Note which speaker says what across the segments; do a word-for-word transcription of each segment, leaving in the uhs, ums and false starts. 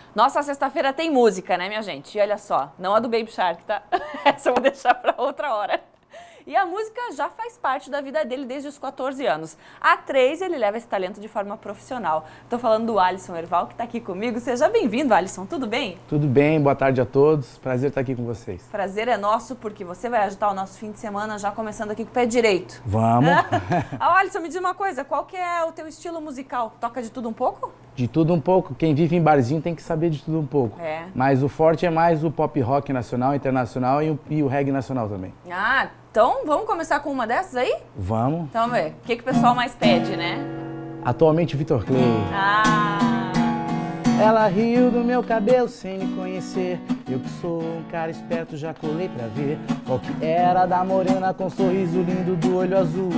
Speaker 1: Nossa, sexta-feira tem música, né, minha gente? E olha só, não a do Baby Shark, tá? Essa eu vou deixar pra outra hora. E a música já faz parte da vida dele desde os quatorze anos. Há três, ele leva esse talento de forma profissional. Estou falando do Alisson Erval, que está aqui comigo. Seja bem-vindo, Alisson. Tudo bem?
Speaker 2: Tudo bem, boa tarde a todos. Prazer estar aqui com vocês.
Speaker 1: Prazer é nosso, porque você vai agitar o nosso fim de semana já começando aqui com o pé direito.
Speaker 2: Vamos.
Speaker 1: Ah, Alisson, me diz uma coisa, qual que é o teu estilo musical? Toca de tudo um pouco?
Speaker 2: De tudo um pouco. Quem vive em barzinho tem que saber de tudo um pouco.
Speaker 1: É.
Speaker 2: Mas o forte é mais o pop rock nacional, internacional e o, e o reggae nacional também.
Speaker 1: Ah, então vamos começar com uma dessas aí?
Speaker 2: Vamos.
Speaker 1: Então, vamos ver. O que, que o pessoal mais pede, né?
Speaker 2: Atualmente, Vitor Clay.
Speaker 1: Ah...
Speaker 2: Ela riu do meu cabelo sem me conhecer. Eu que sou um cara esperto, já colei pra ver qual que era da morena com um sorriso lindo do olho azul.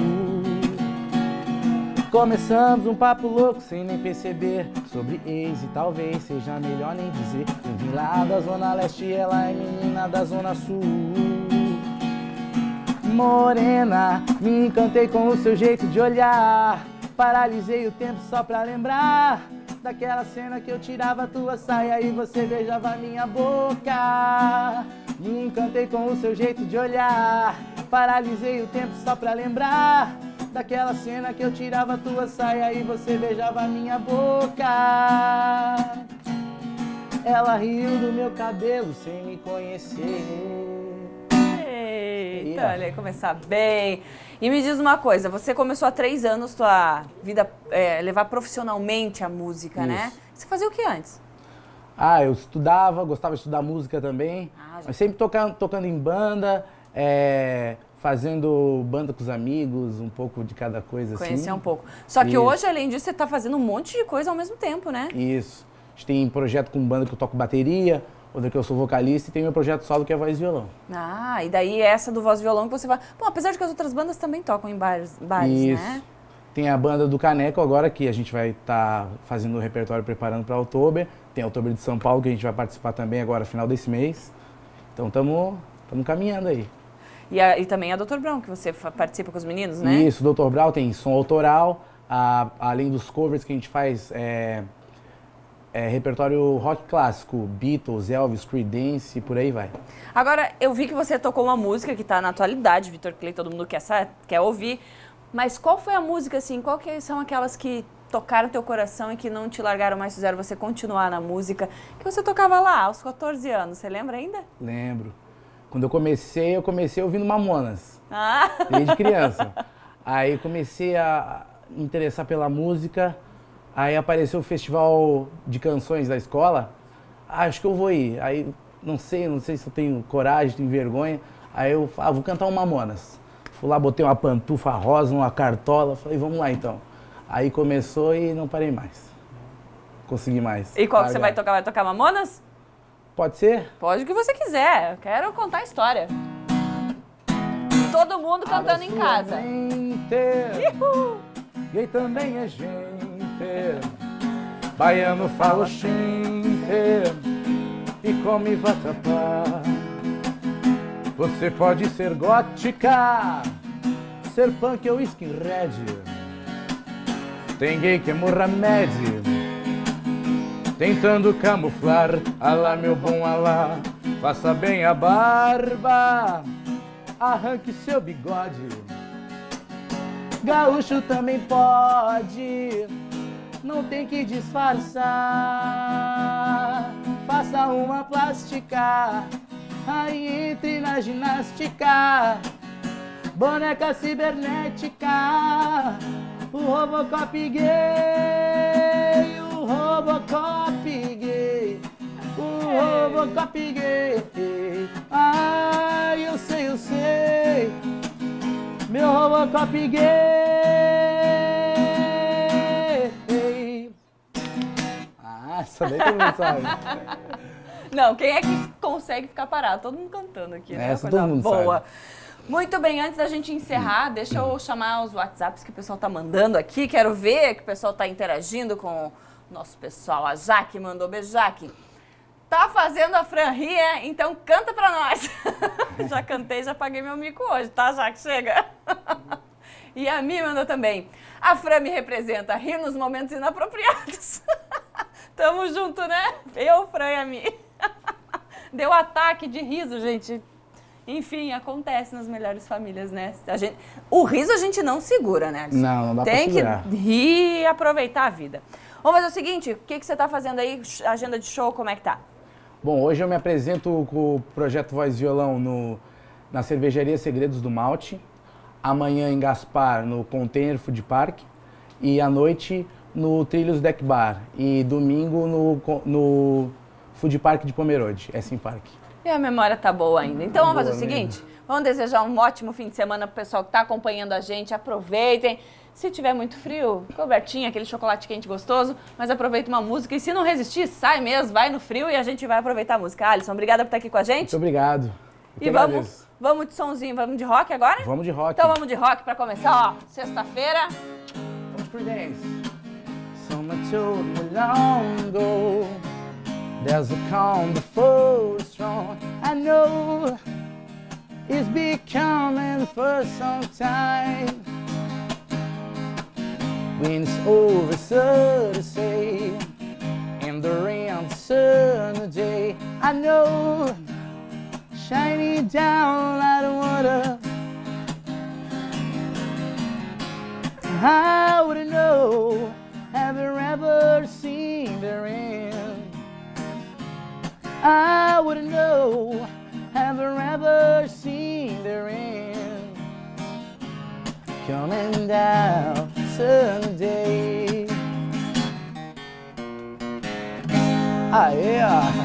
Speaker 2: Começamos um papo louco sem nem perceber sobre ex e talvez seja melhor nem dizer. Eu vim lá da zona leste e ela é menina da zona sul. Morena, me encantei com o seu jeito de olhar. Paralisei o tempo só pra lembrar daquela cena que eu tirava tua saia e você beijava minha boca. Me encantei com o seu jeito de olhar. Paralisei o tempo só pra lembrar daquela cena que eu tirava tua saia e você beijava minha boca. Ela riu do meu cabelo sem me conhecer.
Speaker 1: Eita, olha aí, começar bem. E me diz uma coisa, você começou há três anos tua vida, é, levar profissionalmente a música, Isso. né? Você fazia o que antes?
Speaker 2: Ah, eu estudava, gostava de estudar música também, ah, mas sempre tocando, tocando em banda, é, fazendo banda com os amigos, um pouco de cada coisa.
Speaker 1: Conhecer
Speaker 2: assim.
Speaker 1: um pouco. Só que
Speaker 2: Isso.
Speaker 1: hoje, além disso, você está fazendo um monte de coisa ao mesmo tempo, né?
Speaker 2: Isso. A gente tem projeto com banda que eu toco bateria, outra que eu sou vocalista, e tem meu projeto solo que é voz e violão.
Speaker 1: Ah, e daí essa do voz e violão que você vai... Bom, apesar de que as outras bandas também tocam em bares, bares
Speaker 2: Isso.
Speaker 1: né?
Speaker 2: Tem a banda do Caneco agora, que a gente vai estar tá fazendo o repertório preparando para Outubro. Tem a Outubro de São Paulo, que a gente vai participar também agora, final desse mês. Então estamos caminhando aí.
Speaker 1: E, a, e também a doutor Brown, que você participa com os meninos, né?
Speaker 2: Isso, doutor Brown tem som autoral, a, além dos covers que a gente faz... É, É, repertório rock clássico, Beatles, Elvis, Creedence e por aí vai.
Speaker 1: Agora, eu vi que você tocou uma música que está na atualidade, Vitor Clay, todo mundo quer, quer ouvir, mas qual foi a música, assim, qual que são aquelas que tocaram teu coração e que não te largaram mais, fizeram você continuar na música, que você tocava lá aos quatorze anos, você lembra ainda?
Speaker 2: Lembro. Quando eu comecei, eu comecei ouvindo Mamonas,
Speaker 1: ah.
Speaker 2: desde criança. Aí comecei a me interessar pela música. Aí apareceu o festival de canções da escola, ah, acho que eu vou ir. Aí não sei, não sei se eu tenho coragem, tenho vergonha. Aí eu falei, ah, vou cantar um Mamonas. Fui lá, botei uma pantufa rosa, uma cartola, falei, vamos lá então. Aí começou e não parei mais. Consegui mais.
Speaker 1: E qual que você vai tocar? Vai tocar Mamonas?
Speaker 2: Pode ser?
Speaker 1: Pode o que você quiser, eu quero contar a história. Todo mundo cantando em casa.
Speaker 2: Gay também é gente. Baiano fala xinte e come vatapá. Você pode ser gótica, ser punk ou skinhead. Tem gay que é Mohamed, tentando camuflar. Alá meu bom alá, faça bem a barba, arranque seu bigode. Gaúcho também pode, não tem que disfarçar. Faça uma plástica, aí entre na ginástica. Boneca cibernética, o Robocop gay, o Robocop gay, o Robocop gay. Ai, eu sei, eu sei, meu Robocop gay. Essa daí todo mundo sabe.
Speaker 1: Não, quem é que consegue ficar parado? Todo mundo cantando aqui, né?
Speaker 2: Essa todo mundo
Speaker 1: boa.
Speaker 2: sabe.
Speaker 1: Muito bem, antes da gente encerrar, deixa eu chamar os WhatsApps que o pessoal tá mandando aqui. Quero ver que o pessoal tá interagindo com o nosso pessoal. A Jaque mandou, beijo, Jaque. Tá fazendo a Fran rir, é? Então canta pra nós. Já cantei, já paguei meu mico hoje, tá, Jaque? Chega. E a Mi mandou também. A Fran me representa, rir nos momentos inapropriados. Tamo junto, né? Eu, Fran e a Mi. Deu ataque de riso, gente. Enfim, acontece nas melhores famílias, né? A gente, o riso a gente não segura, né, Alisson?
Speaker 2: Não, não dá
Speaker 1: Tem
Speaker 2: pra segurar.
Speaker 1: Tem que rir e aproveitar a vida. Vamos fazer o seguinte, o que, que você tá fazendo aí? Agenda de show, como é que tá?
Speaker 2: Bom, hoje eu me apresento com o Projeto Voz e Violão no, na Cervejaria Segredos do Malte. Amanhã em Gaspar, no Container Food Park. E à noite no Trilhos Deck Bar. E domingo no, no Food Park de Pomerode, Essen Park.
Speaker 1: E a memória tá boa ainda. Então vamos
Speaker 2: boa
Speaker 1: fazer o seguinte,
Speaker 2: mesmo.
Speaker 1: Vamos desejar um ótimo fim de semana pro pessoal que tá acompanhando a gente. Aproveitem. Se tiver muito frio, cobertinha, aquele chocolate quente gostoso, mas aproveita uma música. E se não resistir, sai mesmo, vai no frio e a gente vai aproveitar a música. Alisson, obrigada por estar aqui com a gente.
Speaker 2: Muito obrigado. Eu
Speaker 1: e vamos, vamos de sonzinho, vamos de rock agora?
Speaker 2: Vamos de rock.
Speaker 1: Então vamos de rock pra começar, ó. Sexta-feira.
Speaker 2: Vamos pro dance. Someone told me long ago, there's a calm before the storm. I know it's been coming for some time. When it's over, so to say, and the rain on the sunny day, I know, shining down like water. I wouldn't know, have you ever seen the rain? I wouldn't know, have you ever seen the rain? Coming down Sunday. Ah, yeah.